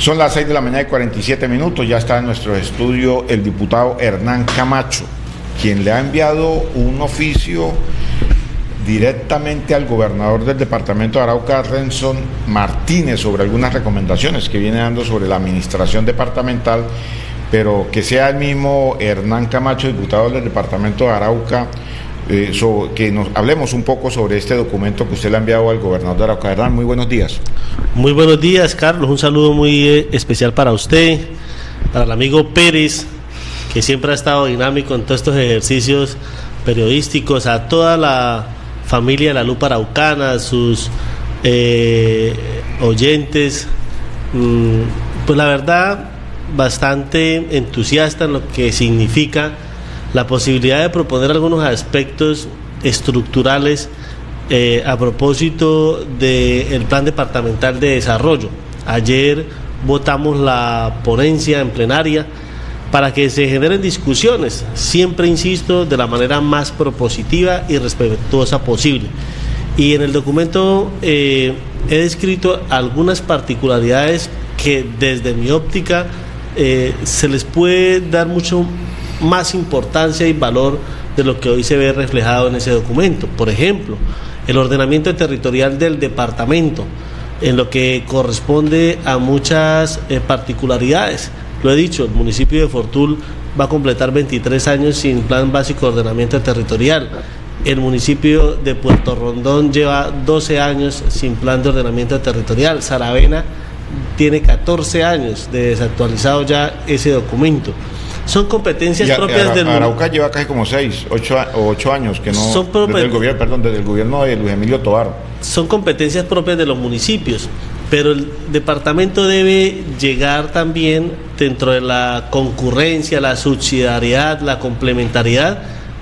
Son las 6 de la mañana y 47 minutos, ya está en nuestro estudio el diputado Hernán Camacho, quien le ha enviado un oficio directamente al gobernador del departamento de Arauca, Renson Martínez, sobre algunas recomendaciones que viene dando sobre la administración departamental, pero que sea el mismo Hernán Camacho, diputado del departamento de Arauca, que nos hablemos un poco sobre este documento que usted le ha enviado al gobernador de Arauca. Hernán, muy buenos días. Muy buenos días, Carlos, un saludo muy especial para usted, para el amigo Pérez, que siempre ha estado dinámico en todos estos ejercicios periodísticos, a toda la familia de la Lupa Araucana, sus oyentes, pues la verdad bastante entusiasta en lo que significa la posibilidad de proponer algunos aspectos estructurales a propósito del Plan Departamental de Desarrollo. Ayer votamos la ponencia en plenaria para que se generen discusiones, siempre insisto, de la manera más propositiva y respetuosa posible. Y en el documento he descrito algunas particularidades que desde mi óptica se les puede dar mucho más importancia y valor de lo que hoy se ve reflejado en ese documento. Por ejemplo, el ordenamiento territorial del departamento, en lo que corresponde a muchas particularidades. Lo he dicho, el municipio de Fortul va a completar 23 años sin plan básico de ordenamiento territorial. El municipio de Puerto Rondón lleva 12 años sin plan de ordenamiento territorial. Saravena tiene 14 años de desactualizado ya ese documento. Son competencias propias del... Arauca lleva casi como 8 años que no... Son desde el gobierno de Luis Emilio Tovar. Son competencias propias de los municipios, pero el departamento debe llegar también dentro de la concurrencia, la subsidiariedad, la complementariedad,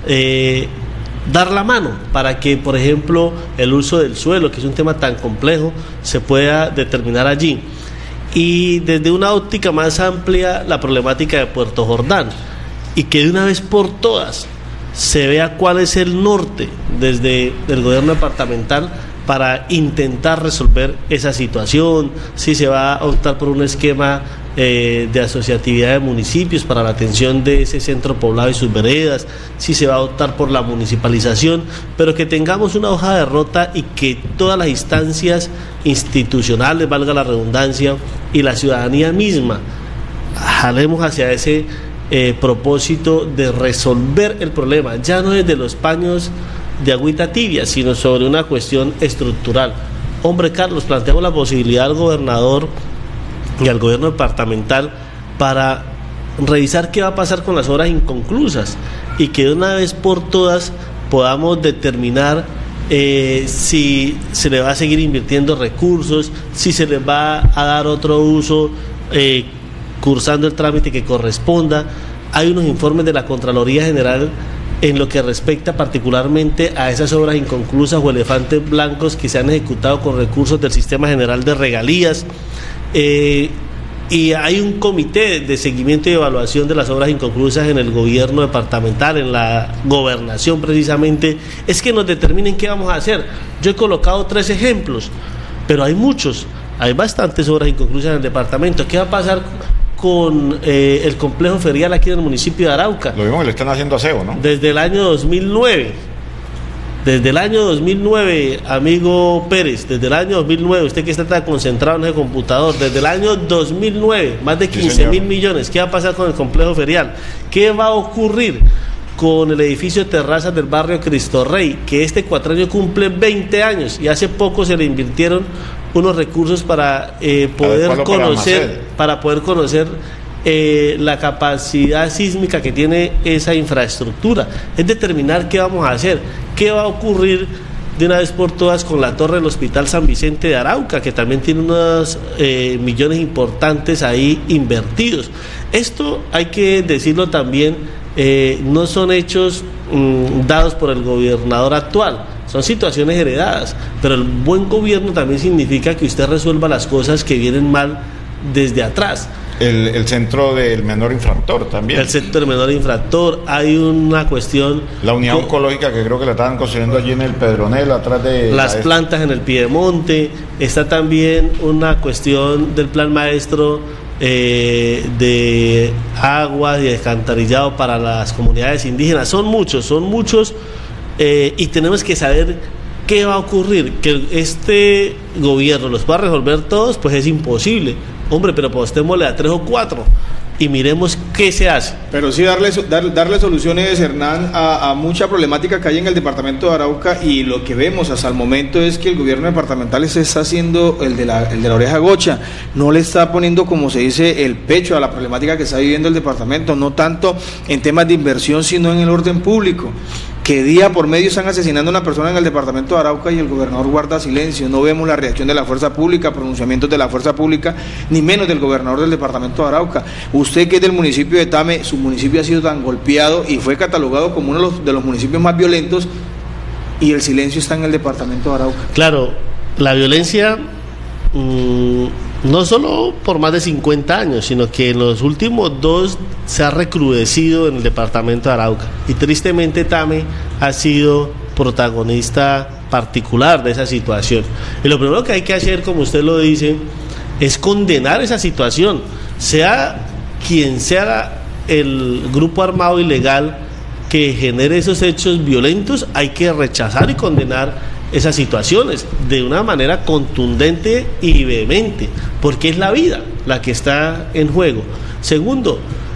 dar la mano para que, por ejemplo, el uso del suelo, que es un tema tan complejo, se pueda determinar allí. Y desde una óptica más amplia, la problemática de Puerto Jordán, y que de una vez por todas se vea cuál es el norte desde el gobierno departamental para intentar resolver esa situación, si se va a optar por un esquema de asociatividad de municipios para la atención de ese centro poblado y sus veredas, si se va a optar por la municipalización, pero que tengamos una hoja de ruta y que todas las instancias institucionales, valga la redundancia, y la ciudadanía misma jalemos hacia ese propósito de resolver el problema, ya no desde los paños de agüita tibia, sino sobre una cuestión estructural. Hombre, Carlos, planteamos la posibilidad al gobernador y al gobierno departamental para revisar qué va a pasar con las obras inconclusas y que de una vez por todas podamos determinar si se le va a seguir invirtiendo recursos, si se le va a dar otro uso cursando el trámite que corresponda. Hay unos informes de la Contraloría General en lo que respecta particularmente a esas obras inconclusas o elefantes blancos que se han ejecutado con recursos del Sistema General de Regalías, y hay un comité de seguimiento y evaluación de las obras inconclusas en el gobierno departamental, en la gobernación precisamente, es que nos determinen qué vamos a hacer. Yo he colocado 3 ejemplos, pero hay muchos, hay bastantes obras inconclusas en el departamento. ¿Qué va a pasar con el complejo ferial aquí en el municipio de Arauca? Lo mismo que le están haciendo aseo, ¿no? Desde el año 2009, amigo Pérez, desde el año 2009, usted que está tan concentrado en el computador, desde el año 2009, más de 15.000 millones. ¿Qué va a pasar con el complejo ferial? ¿Qué va a ocurrir con el edificio de terrazas del barrio Cristo Rey, que este cuatrienio cumple 20 años y hace poco se le invirtieron unos recursos para poder conocer la capacidad sísmica que tiene esa infraestructura? Es determinar qué vamos a hacer, qué va a ocurrir de una vez por todas con la torre del Hospital San Vicente de Arauca, que también tiene unos millones importantes ahí invertidos. Esto hay que decirlo también, no son hechos dados por el gobernador actual, son situaciones heredadas, pero el buen gobierno también significa que usted resuelva las cosas que vienen mal desde atrás. El centro del menor infractor también. El centro del menor infractor. Hay una cuestión... La unidad oncológica que creo que la estaban construyendo allí en el Pedronel, atrás de... Las plantas en el Piedemonte. Está también una cuestión del plan maestro de aguas y alcantarillado para las comunidades indígenas. Son muchos, y tenemos que saber qué va a ocurrir. Que este gobierno los pueda resolver todos, pues es imposible. Hombre, pero apostémosle a 3 o 4 y miremos qué se hace. Pero sí darle soluciones, Hernán, a mucha problemática que hay en el departamento de Arauca, y lo que vemos hasta el momento es que el gobierno departamental se está haciendo el de la oreja gocha, no le está poniendo, como se dice, el pecho a la problemática que está viviendo el departamento, no tanto en temas de inversión, sino en el orden público. Que día por medio están asesinando a una persona en el departamento de Arauca y el gobernador guarda silencio. No vemos la reacción de la fuerza pública, pronunciamientos de la fuerza pública, ni menos del gobernador del departamento de Arauca. Usted, que es del municipio de Tame, su municipio ha sido tan golpeado y fue catalogado como uno de los municipios más violentos, y el silencio está en el departamento de Arauca. Claro, la violencia no solo por más de 50 años, sino que en los últimos 2 se ha recrudecido en el departamento de Arauca, y tristemente Tame ha sido protagonista particular de esa situación. Y lo primero que hay que hacer, como usted lo dice, es condenar esa situación, sea quien sea el grupo armado ilegal que genere esos hechos violentos. Hay que rechazar y condenar esas situaciones de una manera contundente y vehemente, porque es la vida la que está en juego. Segundo,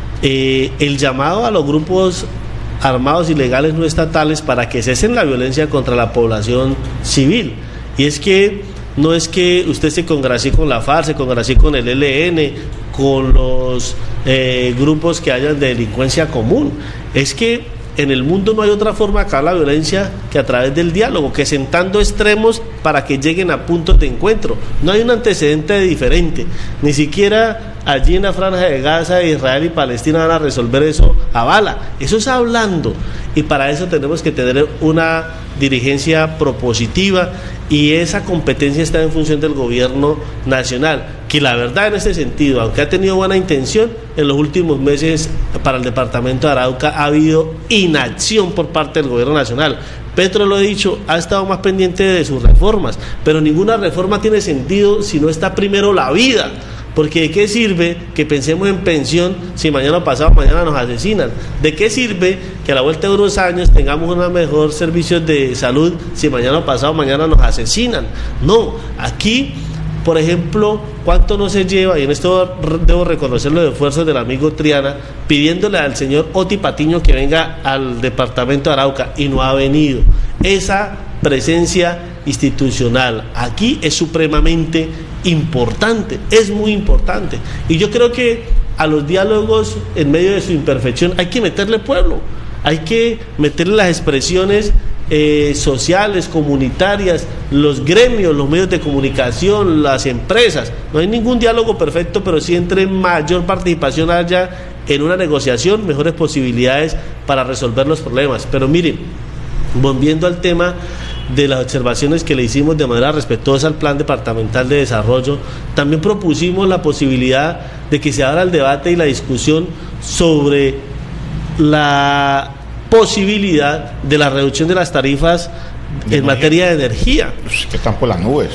el llamado a los grupos armados ilegales no estatales para que cesen la violencia contra la población civil. Y es que no es que usted se congracie con la FARC, se congracie con el ELN, con los grupos que hayan de delincuencia común. Es que en el mundo no hay otra forma de acabar la violencia que a través del diálogo, que sentando extremos para que lleguen a puntos de encuentro. No hay un antecedente diferente, ni siquiera allí en la franja de Gaza, Israel y Palestina van a resolver eso a bala. Eso es hablando, y para eso tenemos que tener una dirigencia propositiva, y esa competencia está en función del gobierno nacional, que la verdad en ese sentido, aunque ha tenido buena intención, en los últimos meses para el departamento de Arauca ha habido inacción por parte del gobierno nacional. Petro, lo he dicho, ha estado más pendiente de sus reformas, pero ninguna reforma tiene sentido si no está primero la vida. Porque ¿de qué sirve que pensemos en pensión si mañana o pasado mañana nos asesinan? ¿De qué sirve que a la vuelta de unos años tengamos unos mejores servicios de salud si mañana o pasado mañana nos asesinan? No, aquí, por ejemplo, ¿cuánto no se lleva? Y en esto debo reconocer los esfuerzos del amigo Triana, pidiéndole al señor Oti Patiño que venga al departamento de Arauca, y no ha venido. Esa presencia institucional aquí es supremamente importante, es muy importante, y yo creo que a los diálogos, en medio de su imperfección, hay que meterle pueblo, hay que meterle las expresiones sociales, comunitarias, los gremios, los medios de comunicación, las empresas. No hay ningún diálogo perfecto, pero sí entre mayor participación haya en una negociación, mejores posibilidades para resolver los problemas. Pero miren, volviendo al tema de las observaciones que le hicimos de manera respetuosa al Plan Departamental de Desarrollo, también propusimos la posibilidad de que se abra el debate y la discusión sobre la posibilidad de la reducción de las tarifas en materia de energía. Que están por las nubes.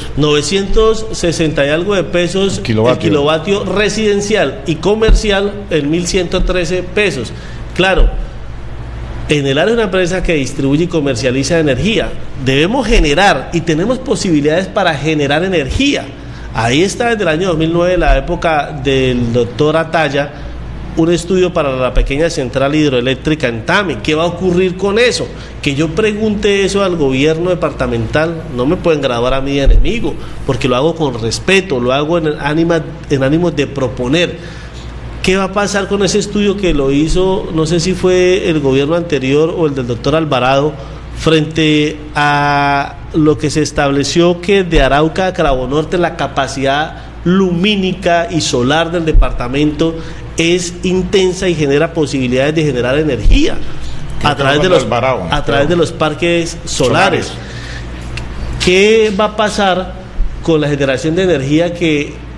960 y algo de pesos el kilovatio residencial, y comercial en 1.113 pesos. Claro, en el área de una empresa que distribuye y comercializa energía, debemos generar, y tenemos posibilidades para generar energía. Ahí está desde el año 2009, la época del doctor Ataya, un estudio para la pequeña central hidroeléctrica en Tame. ¿Qué va a ocurrir con eso? Que yo pregunte eso al gobierno departamental, no me pueden graduar a mí de enemigo, porque lo hago con respeto, lo hago en ánimos de proponer. ¿Qué va a pasar con ese estudio que lo hizo, no sé si fue el gobierno anterior o el del doctor Alvarado, frente a lo que se estableció que de Arauca a Cravo Norte la capacidad lumínica y solar del departamento es intensa y genera posibilidades de generar energía a través de los parques solares? ¿Qué va a pasar con la generación de energía que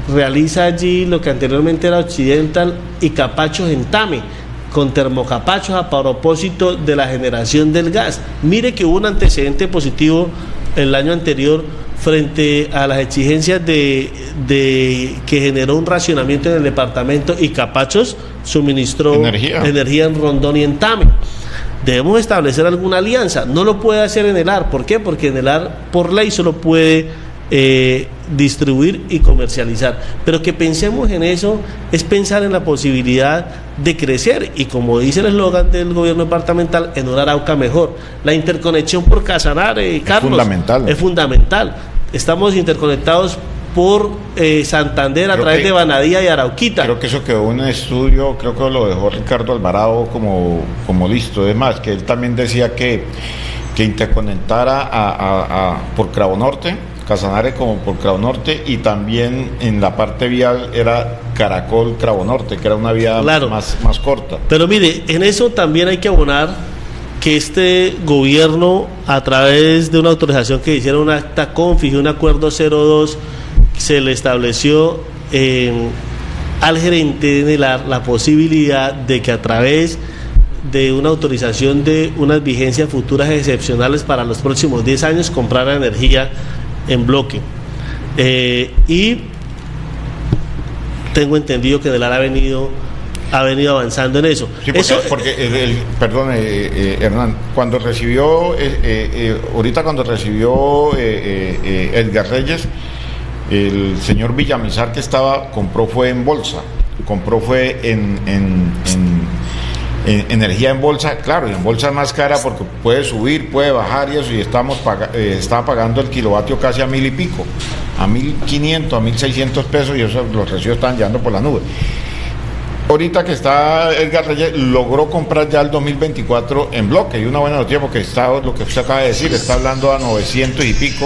realiza allí lo que anteriormente era Occidental y Capachos en Tame, con termocapachos a propósito de la generación del gas. Mire que hubo un antecedente positivo el año anterior frente a las exigencias de que generó un racionamiento en el departamento, y Capachos suministró energía en Rondón y en Tame. Debemos establecer alguna alianza. No lo puede hacer Enelar. ¿Por qué? Porque Enelar por ley solo puede distribuir y comercializar. Pero que pensemos en eso es pensar en la posibilidad de crecer, y como dice el eslogan del gobierno departamental, en un Arauca mejor. La interconexión por Casanare, Carlos, es fundamental. Estamos interconectados por Santander a través de Banadía y Arauquita. Creo que eso quedó en un estudio, creo que lo dejó Ricardo Alvarado como listo. Es más, que él también decía que interconectara por Cravo Norte, Casanare como por Cravo Norte, y también en la parte vial era Caracol Cravo Norte, que era una vía más corta. Pero mire, en eso también hay que abonar que este gobierno, a través de una autorización que hiciera un acta config, un acuerdo 02, se le estableció al gerente de Enelar la posibilidad de que a través de una autorización de unas vigencias futuras excepcionales para los próximos 10 años comprara energía en bloque. Y tengo entendido que Enelar ha venido avanzando en eso. Sí, porque perdón, Hernán, cuando recibió Edgar Reyes, el señor Villamizar que compró fue en bolsa, en energía en bolsa, claro, y en bolsa es más cara porque puede subir, puede bajar y eso, y estaba pagando el kilovatio casi a 1.000 y pico, a 1.500, a 1.600 pesos, y eso los recibos estaban llegando por la nube. Ahorita que está Edgar Reyes, logró comprar ya el 2024 en bloque, y una buena noticia porque lo que usted acaba de decir, está hablando a 900 y pico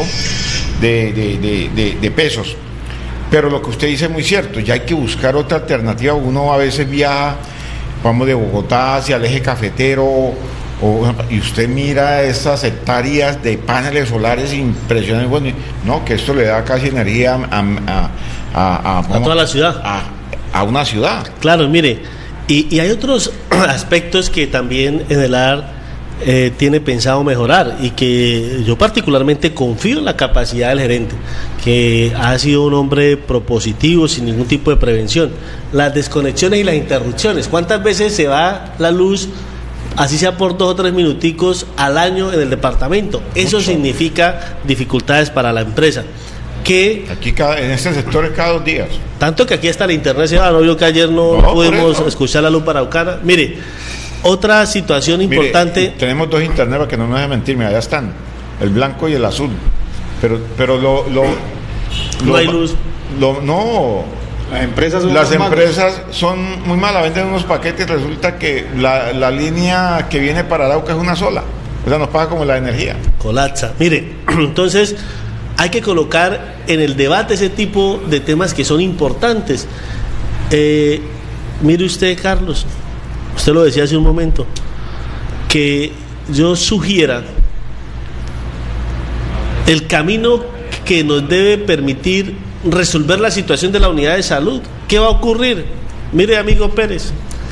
de pesos. Pero lo que usted dice es muy cierto, ya hay que buscar otra alternativa. Uno a veces viaja, vamos de Bogotá hacia el eje cafetero, y usted mira esas hectáreas de paneles solares impresionantes, bueno, no, que esto le da casi energía a toda la ciudad. A una ciudad. Claro, mire, y hay otros aspectos que también Enelar tiene pensado mejorar, y que yo particularmente confío en la capacidad del gerente, que ha sido un hombre propositivo, sin ningún tipo de prevención. Las desconexiones y las interrupciones. ¿Cuántas veces se va la luz, así sea por 2 o 3 minuticos al año en el departamento? Eso significa dificultades para la empresa. Que aquí en este sector es cada 2 días. Tanto que aquí está el internet, no vio que ayer no pudimos escuchar la lupa araucana. Mire, otra situación importante. Tenemos 2 internet, para que no me deje mentir, allá están, el blanco y el azul. Pero no hay luz. No. Las empresas son muy malas, venden unos paquetes y resulta que la línea que viene para Arauca es una sola. O sea, nos paga como la energía. Colapsa. Mire, entonces hay que colocar en el debate ese tipo de temas que son importantes. Mire usted, Carlos, usted lo decía hace un momento, que yo sugiera el camino que nos debe permitir resolver la situación de la unidad de salud. ¿Qué va a ocurrir? Mire, amigo Pérez,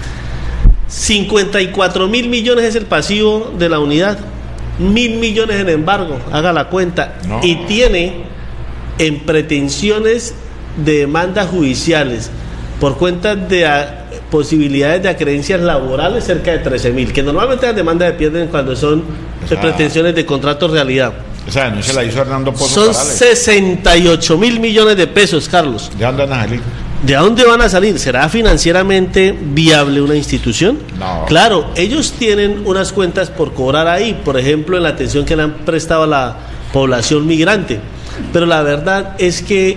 54.000 millones es el pasivo de la unidad, 1.000 millones en embargo, haga la cuenta, y tiene en pretensiones de demandas judiciales por cuenta de posibilidades de acreencias laborales cerca de 13.000, que normalmente las demandas se pierden cuando son pretensiones de contrato realidad. O sea, no se la hizo Hernando Pozo Son Parales. 68.000 millones de pesos, Carlos. ¿De dónde van a salir? ¿De dónde van a salir? ¿Será financieramente viable una institución? No. Claro, ellos tienen unas cuentas por cobrar ahí, por ejemplo, en la atención que le han prestado a la población migrante. Pero la verdad es que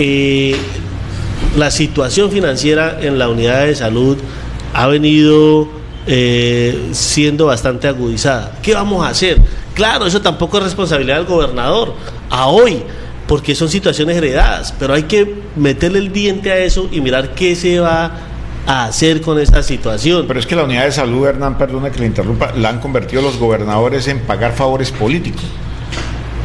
la situación financiera en la unidad de salud ha venido siendo bastante agudizada. ¿Qué vamos a hacer? Claro, eso tampoco es responsabilidad del gobernador a hoy, porque son situaciones heredadas, pero hay que meterle el diente a eso y mirar qué se va a hacer con esta situación. Pero es que la unidad de salud, Hernán, perdona que le interrumpa, la han convertido los gobernadores en pagar favores políticos.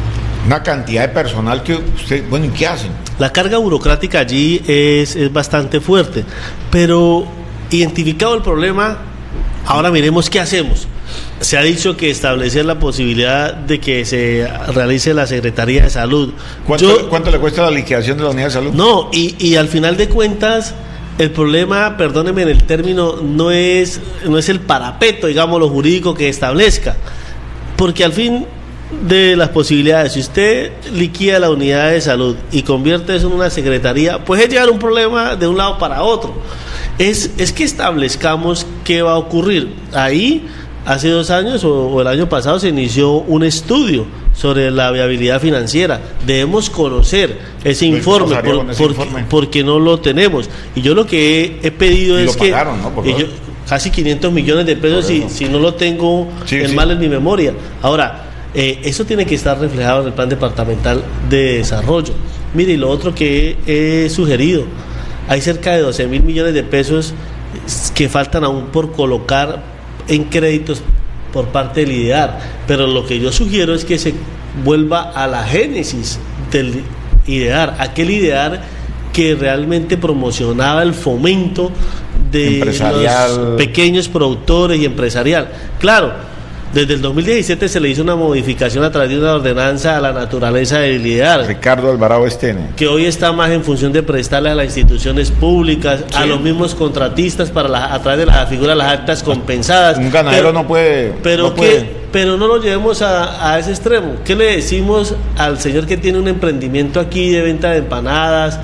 Una cantidad de personal que usted, bueno, ¿y qué hacen? La carga burocrática allí es bastante fuerte, pero identificado el problema, ahora miremos qué hacemos. Se ha dicho que establecer la posibilidad de que se realice la Secretaría de Salud. ¿Cuánto le cuesta la liquidación de la unidad de salud? No, y al final de cuentas, el problema, perdóneme en el término, no es el parapeto, digamos, lo jurídico que establezca, porque al fin de las posibilidades, si usted liquida la unidad de salud y convierte eso en una secretaría, pues es llevar un problema de un lado para otro. Es que establezcamos qué va a ocurrir. Ahí, hace 2 años o el año pasado, se inició un estudio sobre la viabilidad financiera. Debemos conocer ese informe, porque no lo tenemos. Y yo lo que he pedido es que... Pagaron, ¿no? Casi 500 millones de pesos, si no lo tengo mal en mi memoria. Ahora, eso tiene que estar reflejado en el Plan Departamental de Desarrollo. Mire, y lo otro que he sugerido, hay cerca de 12.000 millones de pesos que faltan aún por colocar en créditos por parte del IDEAR, pero lo que yo sugiero es que se vuelva a la génesis del IDEAR, aquel IDEAR que realmente promocionaba el fomento de los pequeños productores y empresarial. Claro, desde el 2017 se le hizo una modificación a través de una ordenanza a la naturaleza del IDEAR. Ricardo Alvarado Estene. Que hoy está más en función de prestarle a las instituciones públicas, a los mismos contratistas a través de la figura de las actas compensadas. Un ganadero no puede. Pero no lo llevemos a ese extremo. ¿Qué le decimos al señor que tiene un emprendimiento aquí de venta de empanadas,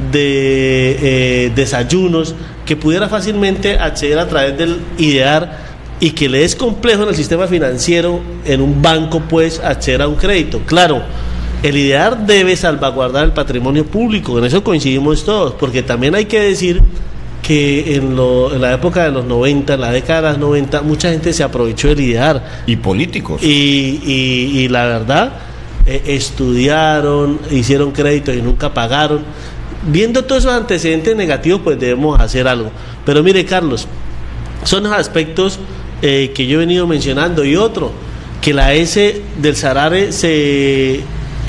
de desayunos, que pudiera fácilmente acceder a través del IDEAR y que le es complejo en el sistema financiero, en un banco, pues, acceder a un crédito? Claro, el IDEAR debe salvaguardar el patrimonio público, en eso coincidimos todos, porque también hay que decir que en la época de los 90, en la década de los 90, mucha gente se aprovechó del IDEAR. Y políticos. Y la verdad, estudiaron, hicieron créditos y nunca pagaron. Viendo todos esos antecedentes negativos, pues debemos hacer algo. Pero mire, Carlos, son los aspectos que yo he venido mencionando. Y otro, que la S del Sarare se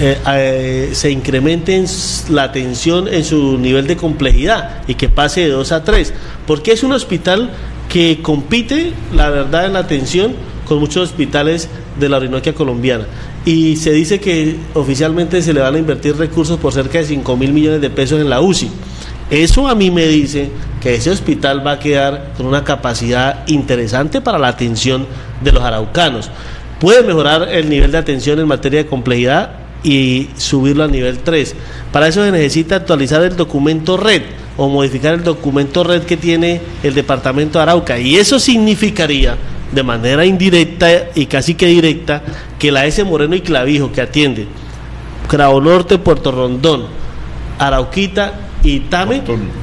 incremente en la atención en su nivel de complejidad y que pase de 2 a 3, porque es un hospital que compite, la verdad, en la atención con muchos hospitales de la Orinoquia colombiana, y se dice que oficialmente se le van a invertir recursos por cerca de 5.000 millones de pesos en la UCI. Eso a mí me dice que ese hospital va a quedar con una capacidad interesante para la atención de los araucanos. Puede mejorar el nivel de atención en materia de complejidad y subirlo al nivel 3. Para eso se necesita actualizar el documento red o modificar el documento red que tiene el departamento de Arauca, y eso significaría de manera indirecta y casi que directa que la S Moreno y Clavijo, que atiende Cravo Norte, Puerto Rondón, Arauquita y Tame,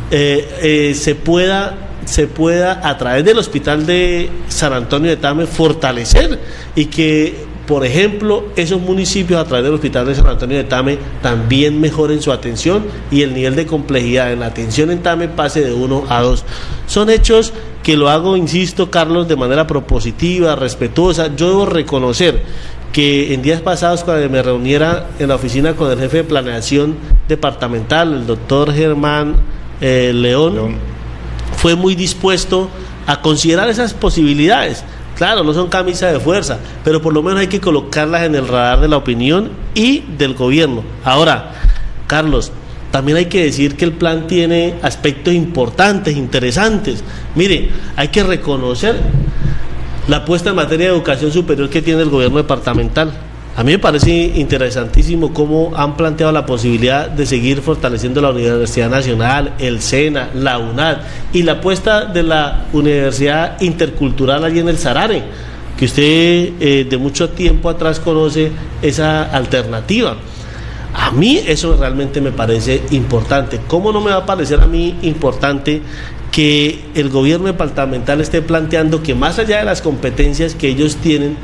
se pueda a través del hospital de San Antonio de Tame fortalecer, y que, por ejemplo, esos municipios a través del hospital de San Antonio de Tame también mejoren su atención y el nivel de complejidad en la atención en Tame pase de 1 a 2. Son hechos que lo hago, insisto, Carlos, de manera propositiva, respetuosa. Yo debo reconocer que en días pasados, cuando me reuniera en la oficina con el jefe de planeación departamental, el doctor Germán León, fue muy dispuesto a considerar esas posibilidades. Claro, no son camisas de fuerza, pero por lo menos hay que colocarlas en el radar de la opinión y del gobierno. Ahora, Carlos, también hay que decir que el plan tiene aspectos importantes, interesantes. Mire, hay que reconocer la apuesta en materia de educación superior que tiene el gobierno departamental. A mí me parece interesantísimo cómo han planteado la posibilidad de seguir fortaleciendo la Universidad Nacional, el SENA, la UNAD, y la apuesta de la Universidad Intercultural allí en el Sarare, que usted de mucho tiempo atrás conoce esa alternativa. A mí eso realmente me parece importante. ¿Cómo no me va a parecer a mí importante que el gobierno departamental esté planteando que, más allá de las competencias que ellos tienen,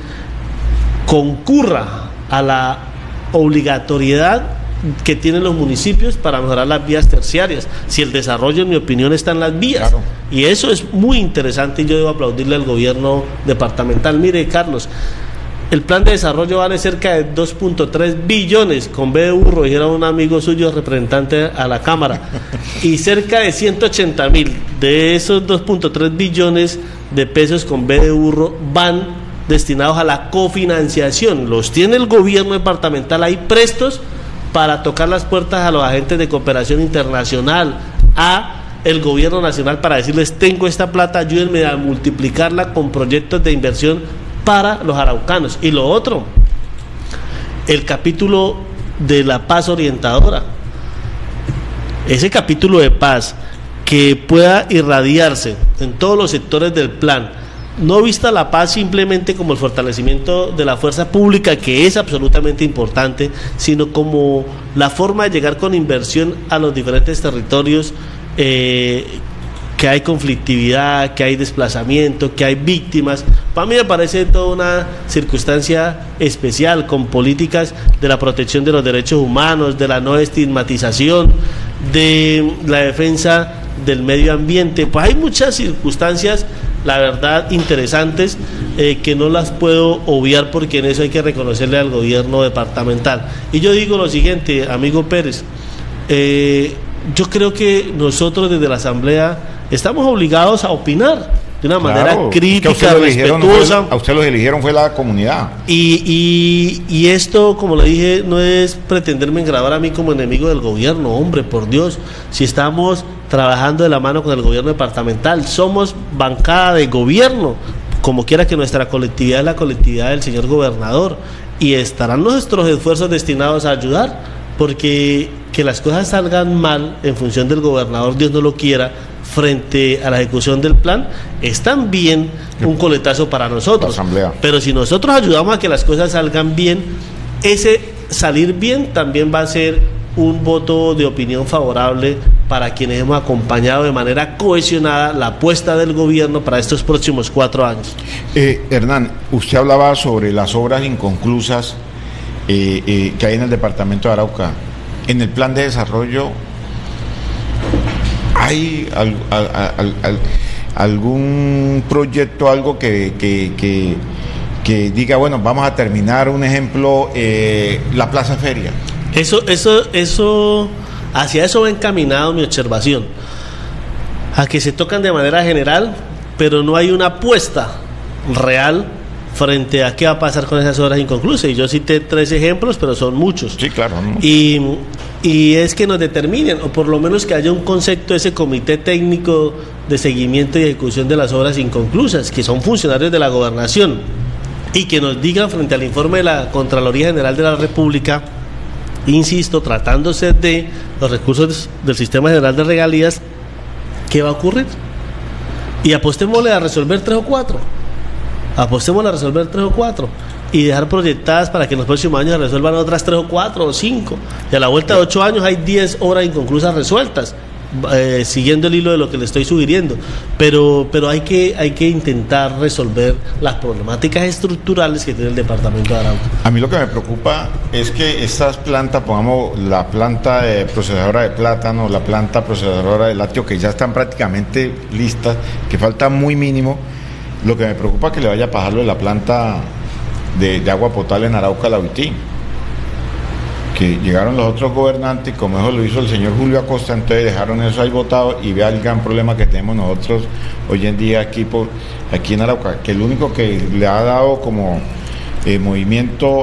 concurra a la obligatoriedad que tienen los municipios para mejorar las vías terciarias? Si el desarrollo, en mi opinión, está en las vías. Claro. Y eso es muy interesante, y yo debo aplaudirle al gobierno departamental. Mire, Carlos, El plan de desarrollo vale cerca de 2.3 billones, con B de burro, dijera un amigo suyo, representante a la Cámara, y cerca de 180.000 de esos 2.3 billones de pesos con B de burro van destinados a la cofinanciación. Los tiene el gobierno departamental ahí prestos para tocar las puertas a los agentes de cooperación internacional, a el gobierno nacional, para decirles: tengo esta plata, ayúdenme a multiplicarla con proyectos de inversión para los araucanos. Y lo otro, el capítulo de la paz orientadora, ese capítulo de paz que pueda irradiarse en todos los sectores del plan, no vista la paz simplemente como el fortalecimiento de la fuerza pública, que es absolutamente importante, sino como la forma de llegar con inversión a los diferentes territorios, que hay conflictividad, que hay desplazamiento, que hay víctimas. Para mí me parece toda una circunstancia especial, con políticas de la protección de los derechos humanos, de la no estigmatización, de la defensa del medio ambiente. Pues hay muchas circunstancias, la verdad, interesantes, que no las puedo obviar, porque en eso hay que reconocerle al gobierno departamental. Y yo digo lo siguiente, amigo Pérez, yo creo que nosotros desde la Asamblea estamos obligados a opinar de una manera crítica, respetuosa. A usted los eligieron fue la comunidad. Y esto, como le dije, no es pretenderme engravar a mí como enemigo del gobierno, hombre, por Dios. Si estamos trabajando de la mano con el gobierno departamental, somos bancada de gobierno, como quiera que nuestra colectividad es la colectividad del señor gobernador, y estarán nuestros esfuerzos destinados a ayudar, porque que las cosas salgan mal en función del gobernador, Dios no lo quiera, frente a la ejecución del plan, es también un coletazo para nosotros. Pero si nosotros ayudamos a que las cosas salgan bien, ese salir bien también va a ser un voto de opinión favorable para quienes hemos acompañado de manera cohesionada la apuesta del gobierno para estos próximos 4 años. Hernán, usted hablaba sobre las obras inconclusas que hay en el departamento de Arauca. En el plan de desarrollo, ¿hay algún proyecto, algo que diga, bueno, vamos a terminar, un ejemplo, la Plaza Feria? Eso, hacia eso va encaminado mi observación, a que se tocan de manera general, pero no hay una apuesta real frente a qué va a pasar con esas obras inconclusas. Y yo cité 3 ejemplos, pero son muchos. Sí, claro. Y es que nos determinen, o por lo menos que haya un concepto de ese comité técnico de seguimiento y ejecución de las obras inconclusas, que son funcionarios de la gobernación, y que nos digan frente al informe de la Contraloría General de la República, insisto, tratándose de los recursos del Sistema General de Regalías, ¿qué va a ocurrir? Y apostémosle a resolver 3 o 4. Apostémosle a resolver 3 o 4 y dejar proyectadas para que en los próximos años se resuelvan otras 3 o 4 o 5. Y a la vuelta de 8 años hay 10 obras inconclusas resueltas, siguiendo el hilo de lo que le estoy sugiriendo. Pero hay que intentar resolver las problemáticas estructurales que tiene el departamento de Arauca. A mí lo que me preocupa es que estas plantas, pongamos la planta procesadora de plátano, la planta procesadora de lácteo, que ya están prácticamente listas, que falta muy mínimo. Lo que me preocupa es que le vaya a pasar lo de la planta de agua potable en Arauca, la UITI, que llegaron los otros gobernantes, como eso lo hizo el señor Julio Acosta, entonces dejaron eso ahí botado, y vea el gran problema que tenemos nosotros hoy en día aquí en Arauca, que el único que le ha dado como movimiento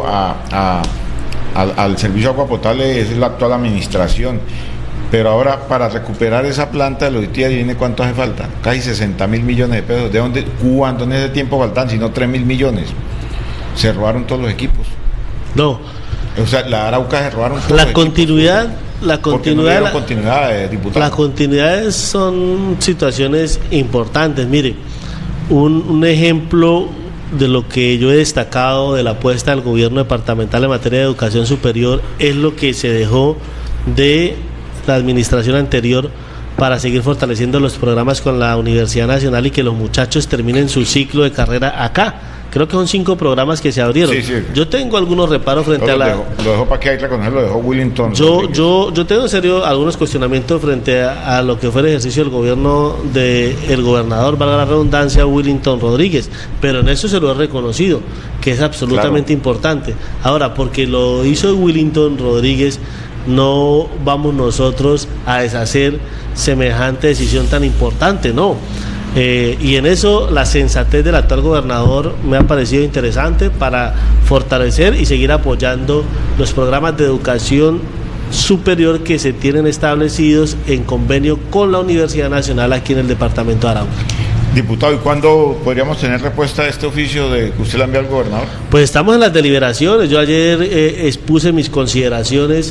al servicio de agua potable es la actual administración. Pero ahora, para recuperar esa planta de los UITI, ¿viene cuánto hace falta? Casi 60.000 millones de pesos. ¿De dónde? ¿Cuánto en ese tiempo faltan? Si no 3.000 millones. Se robaron todos los equipos. No. O sea, la Arauca se robaron todos los equipos. Las continuidades son situaciones importantes. Mire, un ejemplo de lo que yo he destacado de la apuesta del gobierno departamental en materia de educación superior es lo que se dejó de la administración anterior para seguir fortaleciendo los programas con la Universidad Nacional y que los muchachos terminen su ciclo de carrera acá. Creo que son 5 programas que se abrieron. Sí, sí. Yo tengo algunos reparos frente a la... Lo dejó para que hay que reconocer, lo dejó Willington. Yo tengo en serio algunos cuestionamientos frente a lo que fue el ejercicio del gobierno del gobernador, valga la redundancia, Willington Rodríguez, pero en eso se lo he reconocido, que es absolutamente importante. Ahora, porque lo hizo Willington Rodríguez, no vamos nosotros a deshacer semejante decisión tan importante, no. Y en eso la sensatez del actual gobernador me ha parecido interesante para fortalecer y seguir apoyando los programas de educación superior que se tienen establecidos en convenio con la Universidad Nacional aquí en el departamento de Arauca. Diputado, ¿y cuándo podríamos tener respuesta a este oficio de que usted le envió al gobernador? Pues estamos en las deliberaciones. Yo ayer expuse mis consideraciones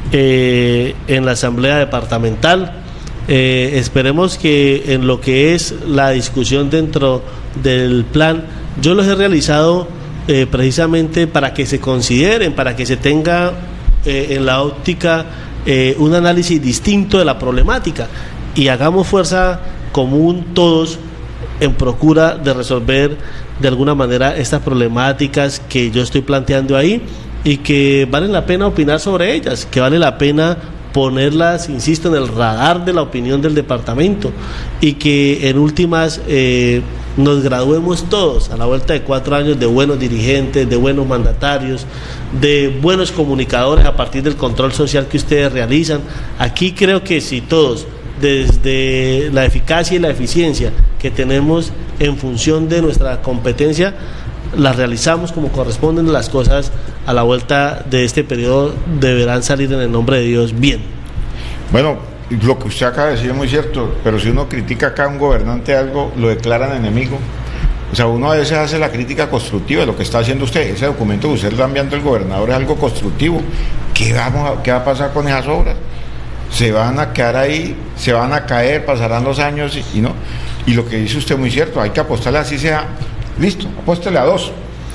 en la Asamblea Departamental. Esperemos que en lo que es la discusión dentro del plan, yo los he realizado precisamente para que se consideren, para que se tenga en la óptica un análisis distinto de la problemática y hagamos fuerza común todos en procura de resolver de alguna manera estas problemáticas que yo estoy planteando ahí y que vale la pena opinar sobre ellas, que vale la pena ponerlas, insisto, en el radar de la opinión del departamento y que en últimas nos graduemos todos a la vuelta de 4 años de buenos dirigentes, de buenos mandatarios, de buenos comunicadores a partir del control social que ustedes realizan. Aquí creo que si todos, desde la eficacia y la eficiencia que tenemos en función de nuestra competencia, las realizamos como corresponden, las cosas a la vuelta de este periodo deberán salir en el nombre de Dios bien. Bueno, lo que usted acaba de decir es muy cierto, pero si uno critica acá a un gobernante algo, lo declaran enemigo. O sea, uno a veces hace la crítica constructiva de lo que está haciendo usted. Ese documento que usted le está enviando al gobernador es algo constructivo. ¿Qué va a pasar con esas obras? Se van a quedar ahí, se van a caer, pasarán los años y no. Y lo que dice usted es muy cierto, hay que apostarle así sea. Listo, apóstele a 2.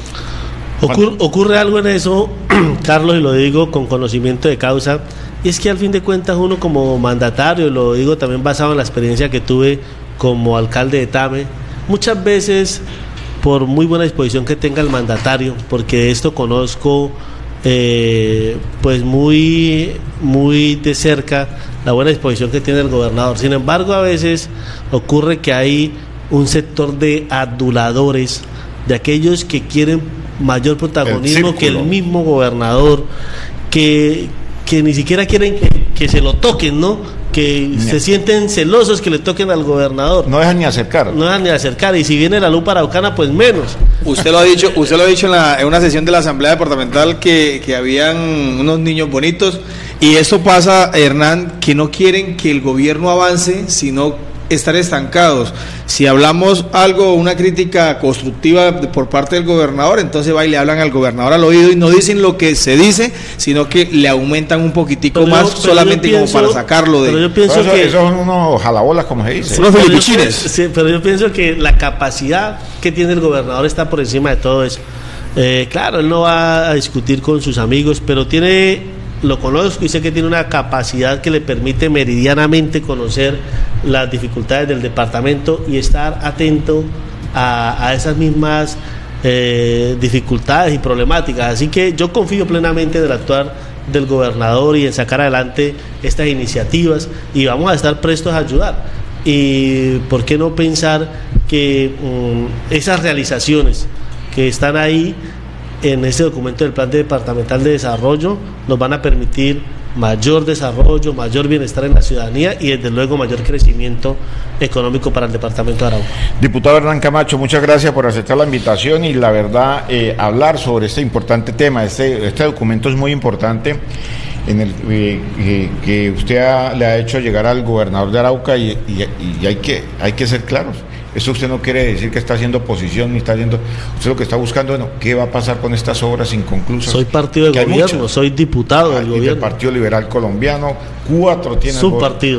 Ocurre algo en eso, Carlos, y lo digo con conocimiento de causa, y es que al fin de cuentas uno como mandatario, lo digo también basado en la experiencia que tuve como alcalde de Tame, muchas veces por muy buena disposición que tenga el mandatario, porque de esto conozco pues muy de cerca la buena disposición que tiene el gobernador. Sin embargo, a veces ocurre que hay un sector de aduladores, de aquellos que quieren mayor protagonismo que el mismo gobernador, que ni siquiera quieren que se lo toquen, ¿no? Que se sienten celosos que le toquen al gobernador. No dejan ni acercar. No dejan ni acercar, y si viene la lupa araucana, pues menos. Usted lo ha dicho en una sesión de la Asamblea Departamental que habían unos niños bonitos, y esto pasa, Hernán, que no quieren que el gobierno avance, sino estar estancados. Si hablamos algo, una crítica constructiva por parte del gobernador, entonces va y le hablan al gobernador al oído y no dicen lo que se dice, sino que le aumentan un poquitico más, solamente como para sacarlo de... Pero yo pienso que esos son unos jalabolas, como se dice. Unos filipichines. Sí, pero yo pienso que la capacidad que tiene el gobernador está por encima de todo eso. Claro, él no va a discutir con sus amigos, pero lo conozco y sé que tiene una capacidad que le permite meridianamente conocer las dificultades del departamento y estar atento a esas mismas dificultades y problemáticas. Así que yo confío plenamente en el actuar del gobernador y en sacar adelante estas iniciativas, y vamos a estar prestos a ayudar. Y por qué no pensar que esas realizaciones que están ahí en este documento del Plan Departamental de Desarrollo nos van a permitir mayor desarrollo, mayor bienestar en la ciudadanía y desde luego mayor crecimiento económico para el departamento de Arauca. Diputado Hernán Camacho, muchas gracias por aceptar la invitación y la verdad hablar sobre este importante tema. Este documento es muy importante, en el que usted le ha hecho llegar al gobernador de Arauca y hay que ser claros. Eso usted no quiere decir que está haciendo oposición ni está haciendo. Usted lo que está buscando es qué va a pasar con estas obras inconclusas. Soy partido de gobierno, soy diputado del gobierno. Del Partido Liberal Colombiano, 4 tiene. Su partido.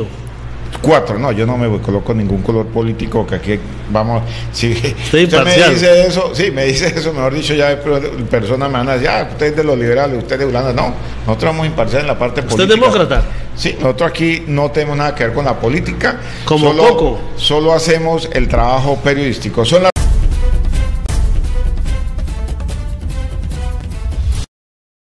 4, no, yo no me coloco ningún color político, que aquí vamos. Si usted me dice eso, sí, me dice eso, mejor dicho, ya personas me van a decir, usted es de los liberales, usted es de Holanda. No, nosotros vamos a imparcial en la parte política. ¿Usted es demócrata? Sí, nosotros aquí no tenemos nada que ver con la política. Como poco. Solo hacemos el trabajo periodístico. Son las